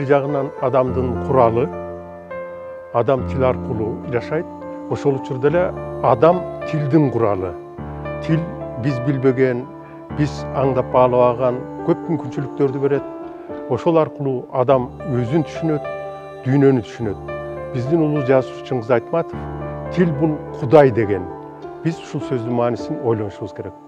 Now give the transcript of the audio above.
жагынан адамдын куралы, адам тил аркылуу жашайт. Ошол учурда эле адам тилдин куралы. Тил биз билбеген, биз аңдап баалабаган көп мүмкүнчүлүктөрдү берет. Ошол аркылуу адам өзүн түшүнөт, дүйнөнү түшүнөт. Биздин улуу жазуучу Чыңгыз Айтматов тил бул Кудай деген. Биз ушул сөздүн маанисин ойлонушубуз керек.